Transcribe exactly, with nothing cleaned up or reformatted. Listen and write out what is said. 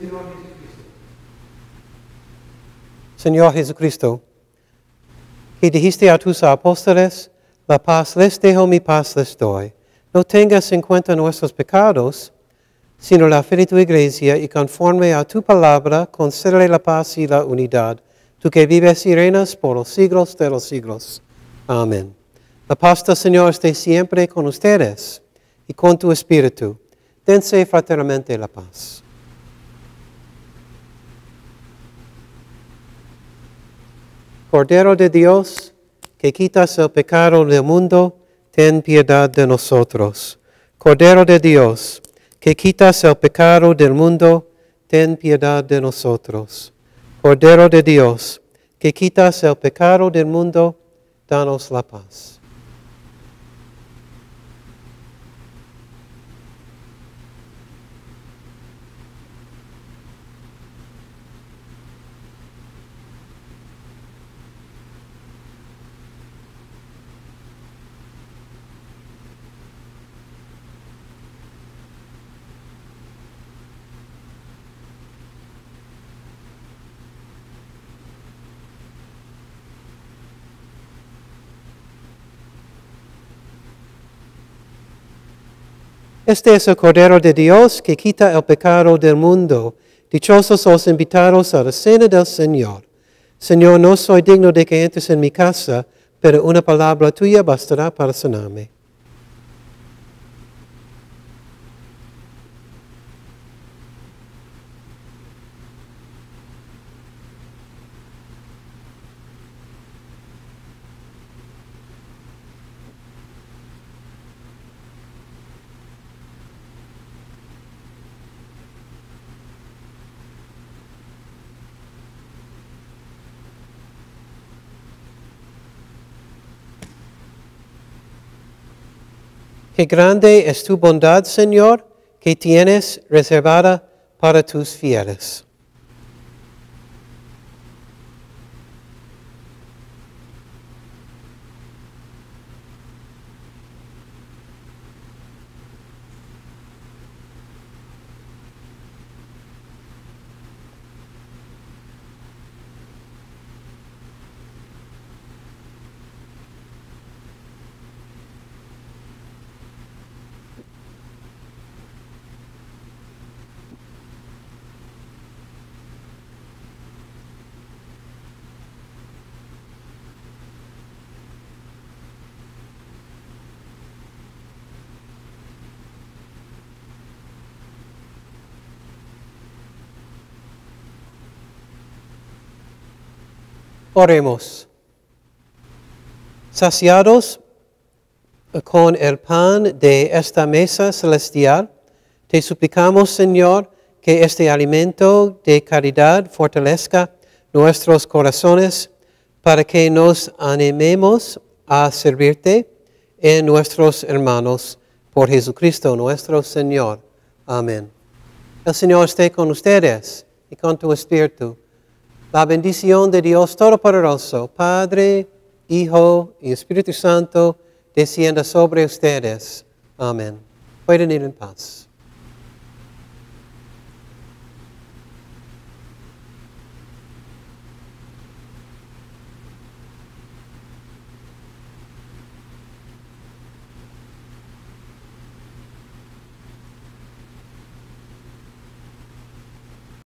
Señor Jesucristo, que dijiste a tus apóstoles, la paz les dejo, mi paz les doy. No tengas en cuenta nuestros pecados, sino la fe de tu iglesia, y conforme a tu palabra, concédele la paz y la unidad, tú que vives y reinas por los siglos de los siglos. Amén. La paz del Señor esté siempre con ustedes y con tu espíritu. Dense fraternalmente la paz. Cordero de Dios, que quitas el pecado del mundo, ten piedad de nosotros. Cordero de Dios, que quitas el pecado del mundo, ten piedad de nosotros. Cordero de Dios, que quitas el pecado del mundo, danos la paz. Este es el Cordero de Dios que quita el pecado del mundo. Dichosos los invitados a la cena del Señor. Señor, no soy digno de que entres en mi casa, pero una palabra tuya bastará para sanarme. Qué grande es tu bondad, Señor, que tienes reservada para tus fieles. Oremos. Saciados con el pan de esta mesa celestial, te suplicamos, Señor, que este alimento de caridad fortalezca nuestros corazones para que nos animemos a servirte en nuestros hermanos por Jesucristo nuestro Señor. Amén. El Señor esté con ustedes y con tu espíritu. La bendición de Dios Todopoderoso, Padre, Hijo y Espíritu Santo, descienda sobre ustedes. Amén. Pueden ir en paz.